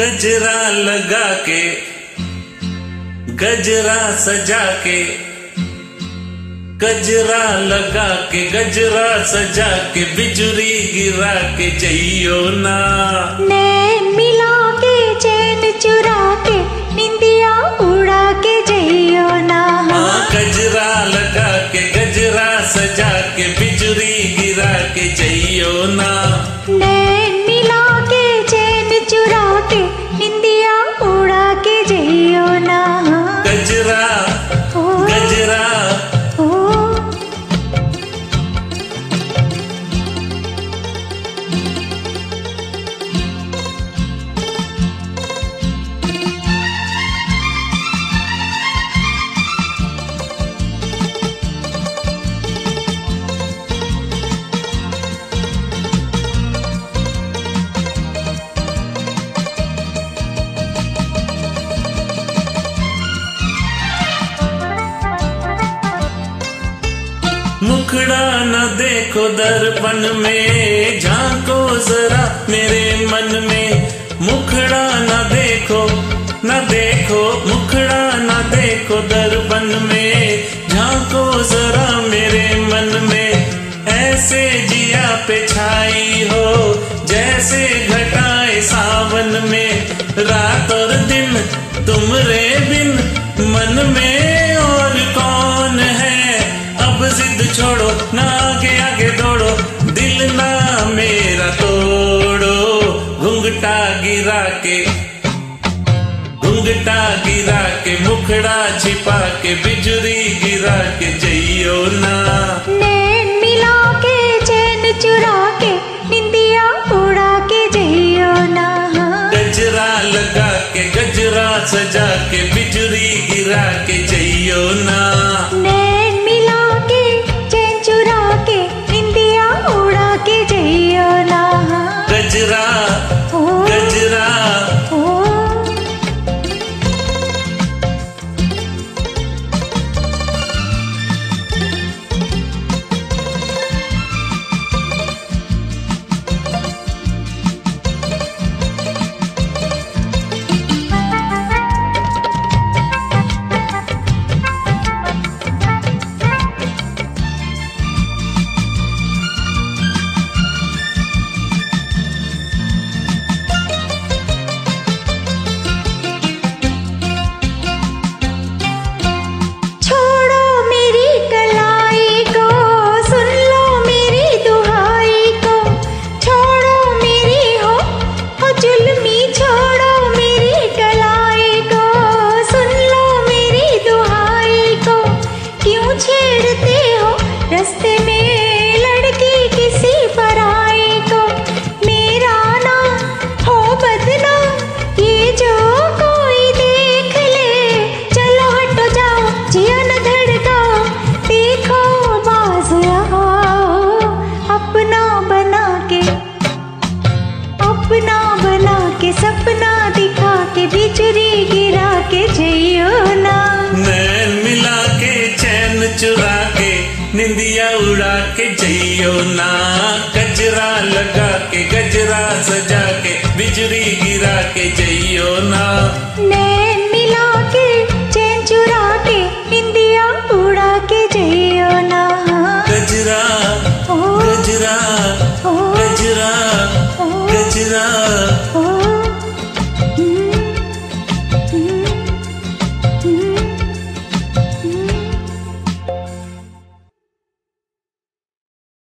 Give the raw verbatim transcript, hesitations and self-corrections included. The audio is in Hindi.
गजरा लगा के गजरा सजा के गजरा लगा के गजरा सजा के बिजुरी गिरा के जइयो ना। नैन मिला के चैन चुरा के निंदिया उड़ा के जइयो ना। हाँ गजरा लगा के गजरा सजा के बिजुरी गिरा के जइयो ना। नैन मिला के चैन चुरा के निंदिया उड़ा के जइयो ना। गजरा गजरा मुखड़ा न देखो दर्पण में, झांको जरा मेरे मन में। मुखड़ा न देखो न देखो मुखड़ा न देखो दर्पण में, झांको जरा मेरे मन में। ऐसे जिया पे छाई हो जैसे घटाए सावन में। रात और दिन तुमरे बिन मन में और कौन है। अब जिद छोड़ो ना आगे आगे दौड़ो, दिल ना मेरा तोड़ो। घुंघटा गिरा के घुंघटा गिरा के मुखड़ा छिपा के बिजुरी गिरा के जइयो ना। नैन मिला के चैन चुरा के निंदिया उड़ा के जइयो ना। गजरा लगा के गजरा सजा के बिजुरी गिरा के जइयो ना। नैन मिला के चैन चुरा के निंदिया उड़ा के जइयो ना। गजरा गजरा रस्ते में लड़की किसी पराई को। मेरा ना हो बदनाम ये जो कोई देख ले। चलो हटो जाओ जिया न धड़काओ, देखो बाज आओ। अपना बना के अपना बना के सपना दिखा के बिजुरी गिरा के जइयो ना। नैन मिला के चैन चुरा के निंदिया उड़ा के जइयो ना। गजरा लगा के गजरा सजा के बिजुरी गिरा के जइयो ना। नैन मिला के चैन चुरा के निंदिया उड़ा के जइयो